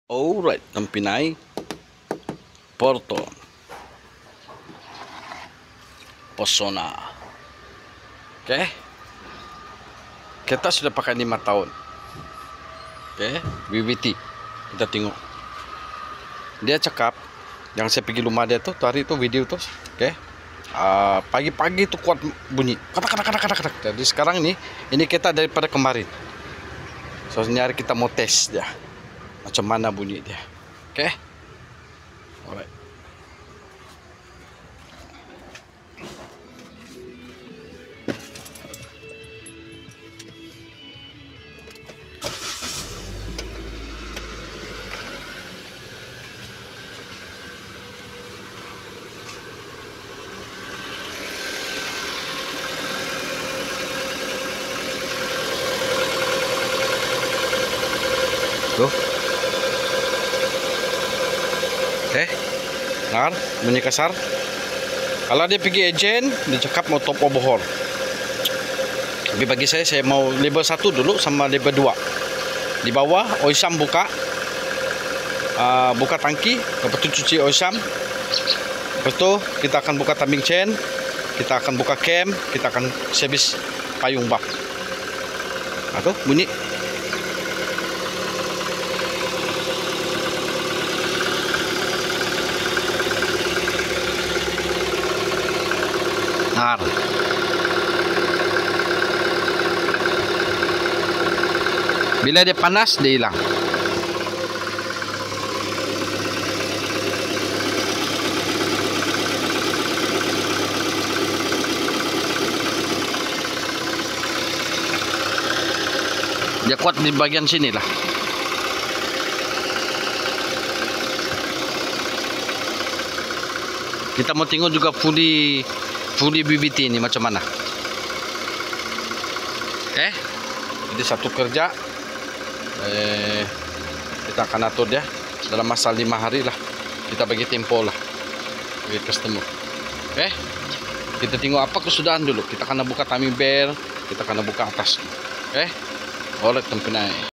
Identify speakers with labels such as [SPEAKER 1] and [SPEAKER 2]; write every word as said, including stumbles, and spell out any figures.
[SPEAKER 1] Alright, ng Pinay Porto Posona. Oke, kita sudah pakai lima tahun. Oke, B B T kita tengok dia cakap yang saya pergi rumah dia tuh hari itu video tuh. Oke, uh, pagi-pagi tuh kuat bunyi kata kata kata kata kata. Jadi sekarang ini ini kita daripada kemarin, so nyari kita mau tes dia macam mana bunyi dia. Oke, alright. Tuh. Eh, dengar bunyi kasar. Kalau dia pergi agent, dia cakap mau top overhaul. Tapi bagi saya, saya mau level satu dulu sama level dua. Di bawah, Oisam buka, uh, buka tangki, lepas itu cuci Oisam. Lepas itu kita akan buka timing chain, kita akan buka cam, kita akan servis payung bak. Nah, tuh bunyi. Nah, bila dia panas, dia hilang. Dia kuat di bagian sini lah. Kita mau tengok juga fully fully B B T ini macam mana. Oke, jadi satu kerja eh, kita akan atur dia dalam masa lima hari lah. Kita bagi tempo lah bagi customer. Oke, kita tengok apa kesudahan dulu. Kita akan buka timing bell, kita akan buka atas. Oke, oleh tempatnya.